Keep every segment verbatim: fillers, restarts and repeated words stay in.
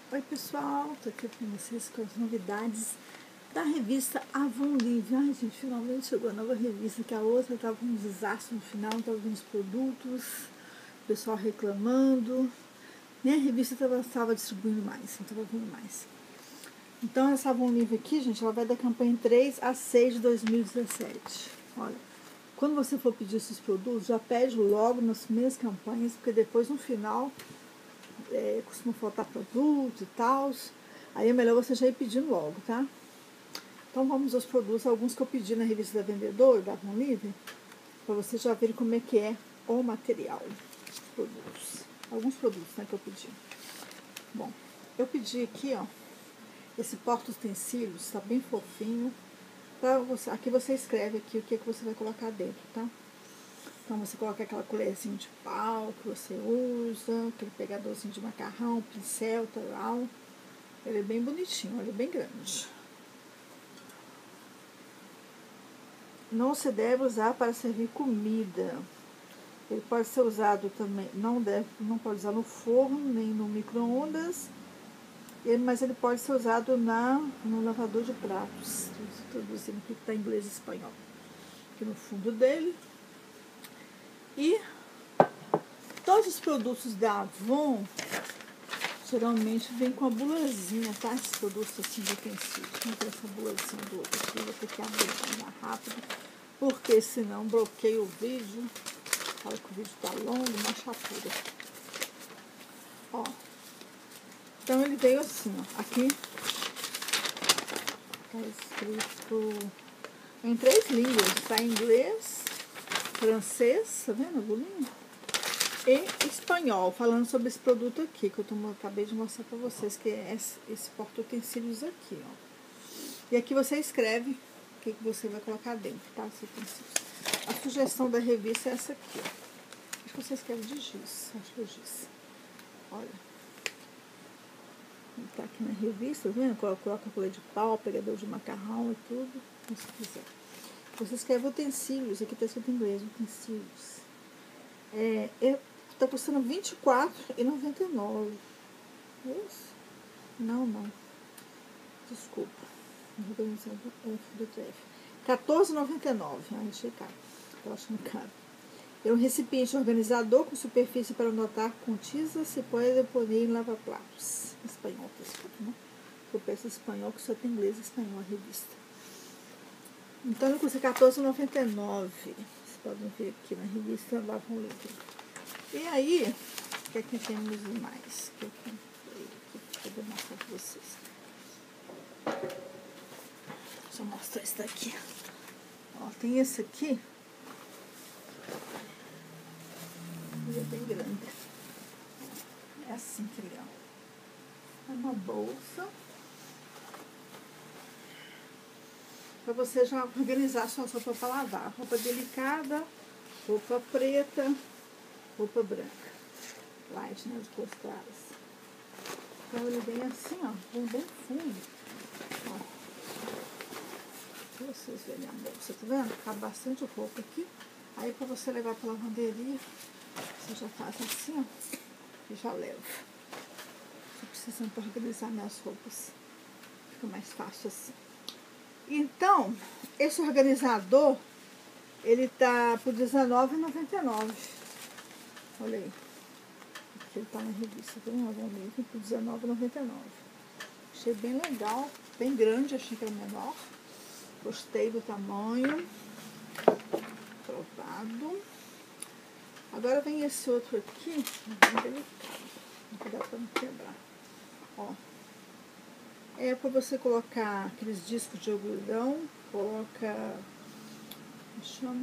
Oi pessoal, tô aqui com vocês com as novidades da revista Avon Livre. Ai gente, finalmente chegou a nova revista, que a outra tava um desastre no final, tava vendo os produtos, o pessoal reclamando, nem a revista tava, tava distribuindo mais, não tava vindo mais. Então essa Avon Livre aqui, gente, ela vai da campanha três a seis de dois mil e dezessete. Olha, quando você for pedir esses produtos, já pede logo nas primeiras campanhas, porque depois no final É, costuma faltar produto e tal, aí é melhor você já ir pedindo logo, tá? Então vamos aos produtos, alguns que eu pedi na revista da Vendedor, da Avon Livre, para vocês já verem como é que é o material, os produtos, alguns produtos, né, que eu pedi. Bom, eu pedi aqui, ó, esse porta-utensílios, tá bem fofinho, pra você, aqui você escreve aqui o que, que você vai colocar dentro, tá? Então você coloca aquela colherzinha de pau que você usa, aquele pegadorzinho de macarrão, pincel, tal. Ele é bem bonitinho, olha, bem grande. Não se deve usar para servir comida. Ele pode ser usado também, não deve, não pode usar no forno, nem no micro-ondas, mas ele pode ser usado na, no lavador de pratos. Estou traduzindo aqui que está em inglês e espanhol. Aqui no fundo dele. E todos os produtos da Avon geralmente vem com a bulazinha, tá? Esses produtos assim de utensílios. Vamos ver essa bulazinha do outro aqui. Vou ter que abrir mais rápido, porque senão bloqueia o vídeo. Fala que o vídeo tá longo, uma chatura. Ó. Então ele veio assim, ó. Aqui tá escrito em três línguas, tá? Em inglês, francês, tá vendo a bolinha? E espanhol, falando sobre esse produto aqui, que eu tô, acabei de mostrar pra vocês, que é esse, esse porta-utensílios aqui, ó. E aqui você escreve o que, que você vai colocar dentro, tá? Esse utensílios. A sugestão da revista é essa aqui, ó. Acho que você escreve de giz, acho que é giz. Olha. Tá aqui na revista, tá vendo? Coloca colher de pau, pegador de macarrão e tudo, se você quiser. Você escreve utensílios, aqui tá escrito em inglês, utensílios. É, tá custando vinte e quatro reais e noventa e nove centavos. Isso? Não, não. Desculpa. quatorze reais e noventa e nove centavos. Ah, achei caro. Tô achando caro. É um recipiente organizador com superfície para anotar com tinta, se pode pôr em lava-pratos. Espanhol, tá escrito, né? Eu peço espanhol, que só tem inglês e espanhol a revista. Então, ele custa quatorze reais e noventa e nove centavos. Vocês podem ver aqui na revista da Avon Livre. E aí, o que é que temos mais? Que eu comprei aqui para poder mostrar para vocês. Deixa eu mostrar esse daqui. Ó, tem esse aqui. Ele é bem grande. É assim que ele é. É uma bolsa. Para você já organizar sua roupa para lavar. Roupa delicada, roupa preta, roupa branca. Light, né? De cores claras. Então ele vem assim, ó. Vem bem fundo. Ó. Pra vocês verem a bolsa, tá vendo? Cabe bastante roupa aqui. Aí para você levar para a lavanderia, você já faz assim, ó. E já leva. Tô precisando para organizar minhas roupas. Fica mais fácil assim. Então, esse organizador, ele tá por dezenove reais e noventa e nove centavos. Olha aí. Aqui ele tá na revista, tá vendo? Avon Livre por dezenove reais e noventa e nove centavos. Achei bem legal, bem grande, achei que era menor. Gostei do tamanho. Aprovado. Agora vem esse outro aqui, bem delicado. Não dá pra não quebrar. Ó. É para você colocar aqueles discos de algodão, coloca, como chama?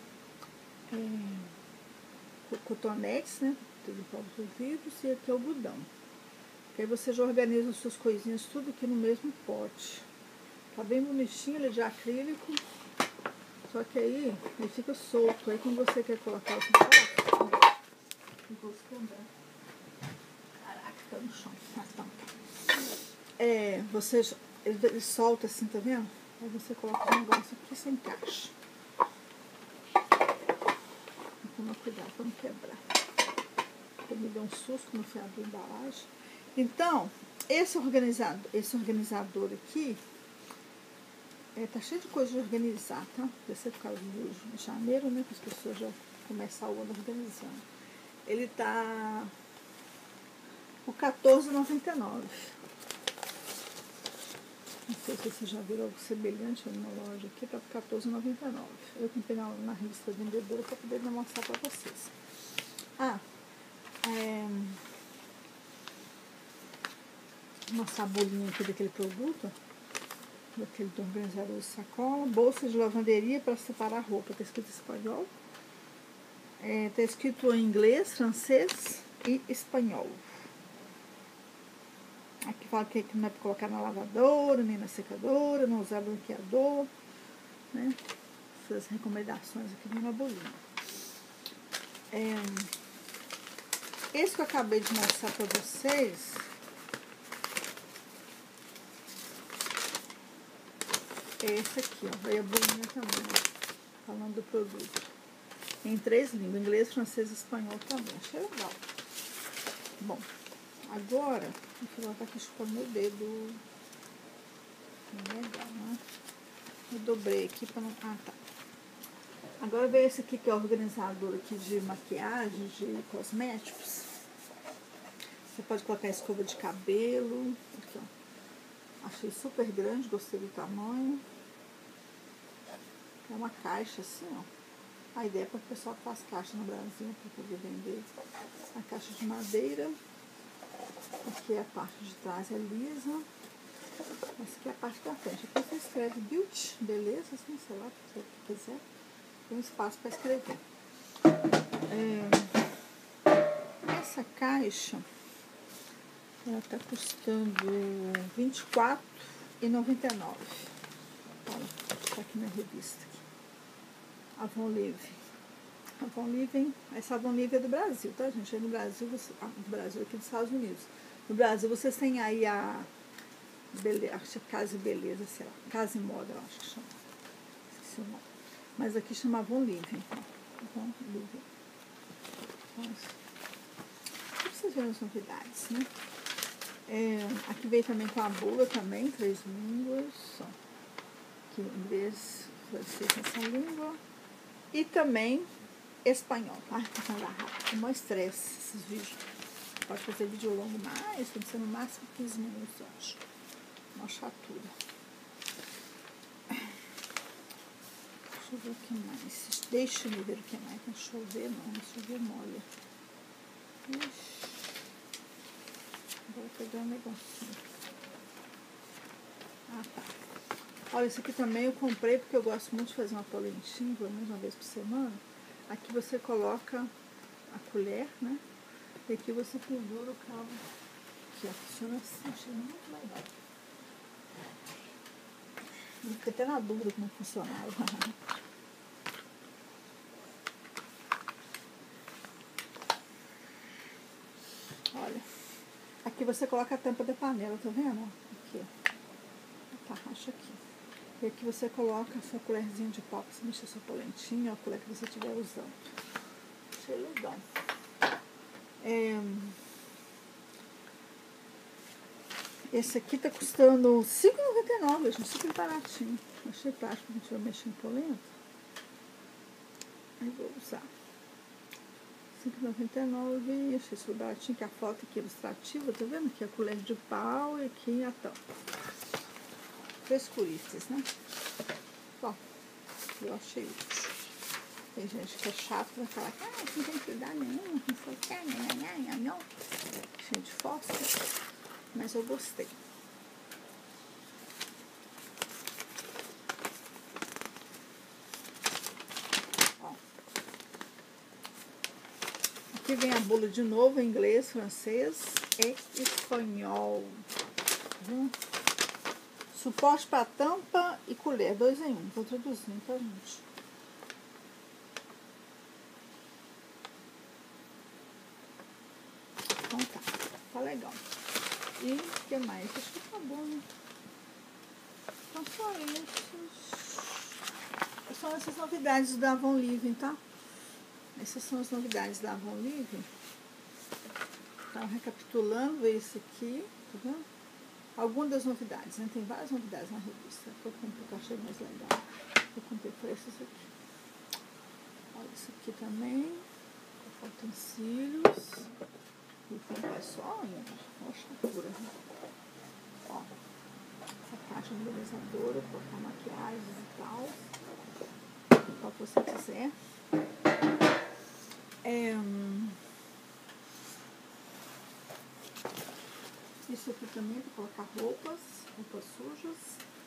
É, cotonetes, né? Tudo para os ouvidos, e aqui é algodão. Aí você já organiza as suas coisinhas tudo aqui no mesmo pote. Tá bem bonitinho, ele é de acrílico. Só que aí ele fica solto. Aí quando você quer colocar o pote, caraca, tá no chão. Ah, tá. É, você, ele, ele solta assim, tá vendo? Aí você coloca o negócio aqui, você encaixa. Toma cuidado pra não quebrar. Eu me deu um susto quando fui abrir a embalagem. Então, esse organizador, esse organizador aqui, é, tá cheio de coisa de organizar, tá? Deve ser por causa de janeiro, né? Que as pessoas já começam o ano organizando. Ele tá por quatorze reais e noventa e nove centavos. Não sei se vocês já viram algo semelhante na loja aqui, tá por quatorze reais e noventa e nove centavos. Eu comprei na, na revista vendedora para poder mostrar para vocês. Ah, é, mostrar a bolinha aqui daquele produto, daquele organizador de sacola, bolsa de lavanderia para separar a roupa, tá escrito em espanhol, é, tá escrito em inglês, francês e espanhol. Aqui fala que não é para colocar na lavadora, nem na secadora, não usar bloqueador, né? Essas recomendações aqui na bolinha. É, esse que eu acabei de mostrar para vocês, é esse aqui, ó. Veio a bolinha também, ó, falando do produto. Em três línguas, inglês, francês e espanhol também. Achei legal. Bom, agora, deixa eu botar aqui chupando meu dedo. Legal, né? Eu dobrei aqui para não... Ah, tá. Agora veio esse aqui que é o organizador aqui de maquiagem, de cosméticos. Você pode colocar escova de cabelo. Aqui, ó. Achei super grande, gostei do tamanho. É uma caixa assim, ó. A ideia é para o pessoal que faz caixa no Brasil, para poder vender. A caixa de madeira. Aqui a parte de trás é lisa. Essa aqui é a parte da frente. Aqui você escreve beauty, beleza, assim, sei lá, se você quiser. Tem um espaço para escrever. É, essa caixa, ela tá custando vinte e quatro reais e noventa e nove centavos. Olha, tá aqui na revista. Aqui. Avon Live. Avon Live, essa Avon Live é do Brasil, tá, gente? Aí no Brasil, você, ah, do Brasil aqui dos Estados Unidos. No Brasil vocês têm aí a Bele, acho que é Casa e Beleza, sei lá, Casa e Moda, eu acho que chama. Esqueci o nome. Mas aqui chama Avon Live, então. Avon Live. Pra vocês verem as novidades, né? É, aqui veio também com a bula também, três línguas. Ó. Aqui inglês, francês nessa língua. E também espanhol. Ai, tá ficando rápido. É mó estresse esses vídeos. Pode fazer vídeo longo mais, tem que ser no máximo quinze minutos, eu acho. Uma chatura. Deixa eu ver o que mais. Deixa eu ver o que mais. Não chover não, não chover molha. Ixi. Vou pegar um negocinho. Ah, tá. Olha, esse aqui também eu comprei porque eu gosto muito de fazer uma polentinha, pelo menos uma vez por semana. Aqui você coloca a colher, né? E aqui você pendura o cabo. Aqui, ó, funciona assim, achei muito legal. Eu fiquei até na dúvida como funcionava. Olha, aqui você coloca a tampa da panela, tá vendo? Aqui, ó. A tarraxa aqui. E aqui você coloca a sua colherzinha de pau pra você mexer a sua polentinha, a colher que você estiver usando. Achei legal. É... Esse aqui tá custando cinco reais e noventa e nove centavos, gente, super baratinho. Achei prático, a gente vai mexer em polenta. Aí vou usar. cinco reais e noventa e nove centavos, achei super baratinho, que a foto aqui é ilustrativa, tá vendo? Aqui a colher de pau e aqui a tampa. Frescuristas, né? Ó, eu achei útil. Tem gente que é chato pra falar que ah, não tem cuidado nenhum, não sei o que, não, não, não. Cheio de fósforo. Mas eu gostei. Ó. Aqui vem a bula de novo em inglês, francês e espanhol. Hum. Suporte para tampa e colher, dois em um. Vou traduzindo, tá, gente? Então tá, tá legal. E o que mais? Acho que tá bom, né? Então só esses. São essas novidades da Avon Live, tá? Essas são as novidades da Avon Live. Então, recapitulando, esse aqui, tá vendo? algumas das novidades, né? Tem várias novidades na revista que eu comprei, que eu achei mais legal. Eu comprei por esses aqui. Olha, isso aqui também. Faltam cílios. E tem pessoal ainda. Poxa, pura. Ó, essa caixa embelezadora, colocar maquiagens e tal. Qual que você quiser. É, hum, isso aqui também para colocar roupas, roupas sujas.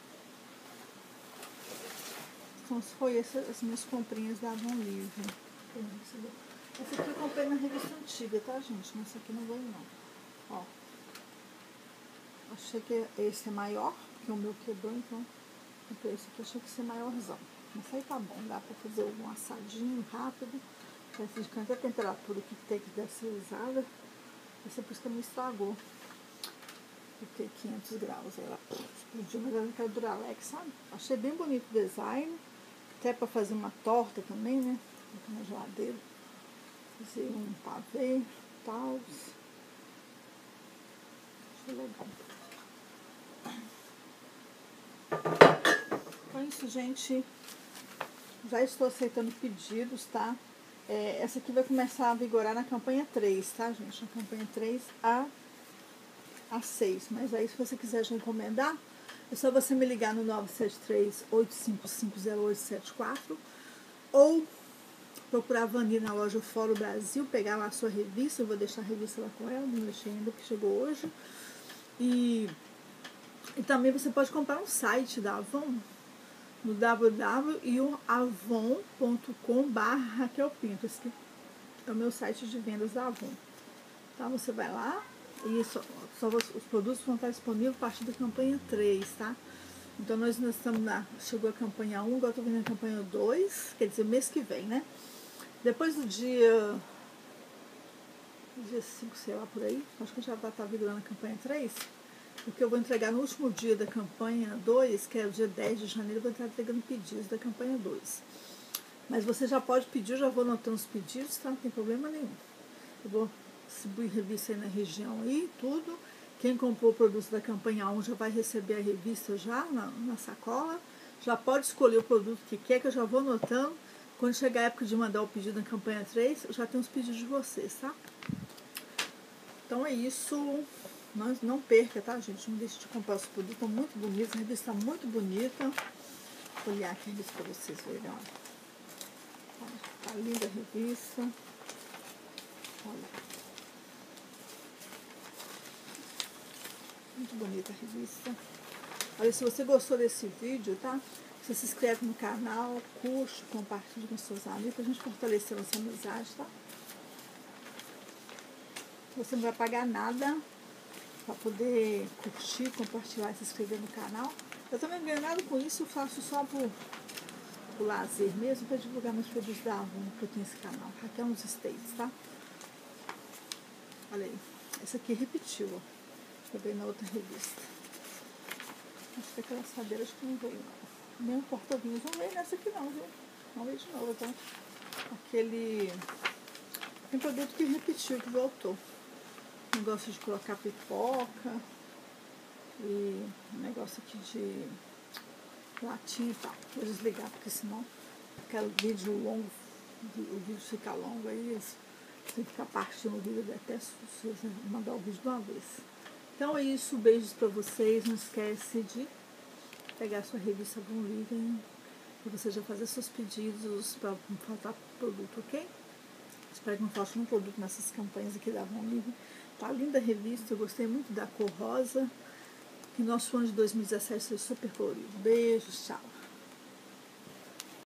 Então, foi essas as minhas comprinhas da Avon Livre. Essa aqui eu comprei na revista antiga, tá, gente? Mas essa aqui não veio, não. Ó. Achei que esse é maior, porque o meu quebrou, então comprei esse aqui, achei que esse é maiorzão. Mas aí tá bom, dá pra fazer um assadinho rápido. Esse de qualquer temperatura que tem que deve ser usada. Esse é por isso que a minha estragou. Fiquei quinhentos graus, ela explodiu, mas ela não quer Duralex, sabe? Achei bem bonito o design. Até pra fazer uma torta também, né? Colocar na geladeira. Fazer um pavê e tal. Achei legal. Então é isso, gente. Já estou aceitando pedidos, tá? É, essa aqui vai começar a vigorar na campanha três, tá, gente? Na campanha três a, a seis. Mas aí, se você quiser já encomendar, é só você me ligar no nove sete três, oito cinco cinco, zero oito sete quatro ou procurar a Vani na loja Fórum Brasil, pegar lá a sua revista. Eu vou deixar a revista lá com ela, não deixei ainda, porque chegou hoje. E, e também você pode comprar um site da Avon, no w w w ponto avon ponto com barra Raquel Pinto. Esse aqui é o meu site de vendas da Avon. Tá? Você vai lá e só, só os produtos vão estar disponíveis a partir da campanha três, tá? Então nós, nós estamos na. Chegou a campanha um, agora estou vendendo a campanha dois, quer dizer, mês que vem, né? Depois do dia. Dia cinco, sei lá por aí, acho que já vai estar vigorando a campanha três. Porque eu vou entregar no último dia da campanha dois, que é o dia dez de janeiro, eu vou estar entregando pedidos da campanha dois. Mas você já pode pedir, eu já vou anotando os pedidos, tá? Não tem problema nenhum. Eu vou distribuir revista aí na região aí, tudo. Quem comprou o produto da campanha um já vai receber a revista já na, na sacola. Já pode escolher o produto que quer, que eu já vou anotando. Quando chegar a época de mandar o pedido na campanha três, eu já tenho os pedidos de vocês, tá? Então é isso. Não, não perca, tá, gente? Não deixe de comprar os produtos, estão muito bonitos, a revista está muito bonita. Vou olhar aqui a revista para vocês verem, olha. Olha, tá linda a revista. Olha. Muito bonita a revista. Olha, se você gostou desse vídeo, tá? Você se inscreve no canal, curte, compartilha com seus amigos, pra gente fortalecer a nossa amizade, tá? Você não vai pagar nada para poder curtir, compartilhar e se inscrever no canal. Eu também não ganho nada com isso, eu faço só por, por lazer mesmo, para divulgar meus produtos da Avon, que eu tenho esse canal. Raquel nos States, tá? Olha aí, essa aqui repetiu, ó. Eu veio na outra revista. Acho que aquelas cadeiras que não veio, não. Nem o porta-vinhos não veio nessa aqui não, viu? Não veio de novo, então. Aquele... Tem produto que repetiu, que voltou. Negócio de colocar pipoca e negócio aqui de latinha e tal. Vou desligar, porque senão aquele vídeo longo, o vídeo fica longo aí, eles têm que ficar partindo o vídeo até se você mandar o vídeo de uma vez. Então é isso, beijos pra vocês, não esquece de pegar a sua revista Avon Livre, para você já fazer seus pedidos para não faltar produto, ok? Espero que não falte um produto nessas campanhas aqui da Avon Livre. Tá linda a revista, eu gostei muito da cor rosa. Que nosso ano de dois mil e dezessete seja super colorido. Beijos, tchau.